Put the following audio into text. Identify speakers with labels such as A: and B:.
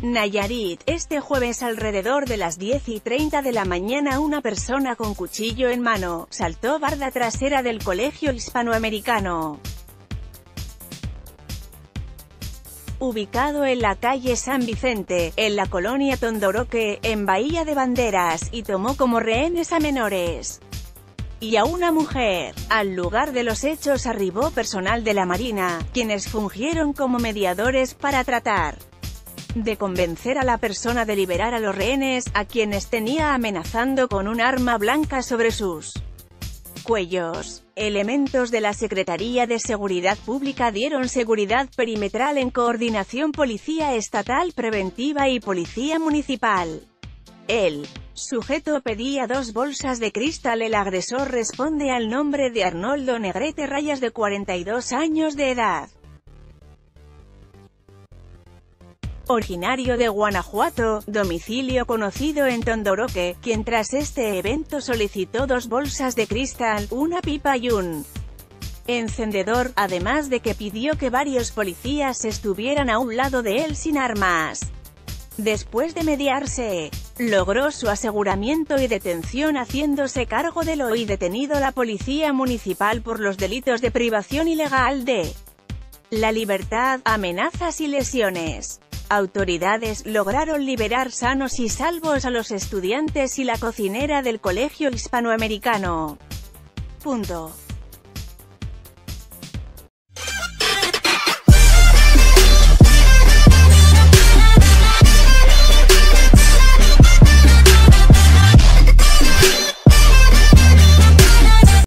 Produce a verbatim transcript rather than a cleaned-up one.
A: Nayarit, este jueves alrededor de las diez y treinta de la mañana una persona con cuchillo en mano, saltó barda trasera del colegio hispanoamericano, ubicado en la calle San Vicente, en la colonia Tondoroque, en Bahía de Banderas, y tomó como rehenes a menores y a una mujer. Al lugar de los hechos arribó personal de la Marina, quienes fungieron como mediadores para tratar de convencer a la persona de liberar a los rehenes, a quienes tenía amenazando con un arma blanca sobre sus cuellos. Elementos de la Secretaría de Seguridad Pública dieron seguridad perimetral en coordinación Policía Estatal Preventiva y Policía Municipal. El sujeto pedía dos bolsas de cristal. El agresor responde al nombre de Arnoldo Negrete Rayas, de cuarenta y dos años de edad, originario de Guanajuato, domicilio conocido en Tondoroque, quien tras este evento solicitó dos bolsas de cristal, una pipa y un encendedor, además de que pidió que varios policías estuvieran a un lado de él sin armas. Después de mediarse, logró su aseguramiento y detención, haciéndose cargo de lo hoy detenido la Policía Municipal por los delitos de privación ilegal de la libertad, amenazas y lesiones. Autoridades lograron liberar sanos y salvos a los estudiantes y la cocinera del colegio hispanoamericano. Punto.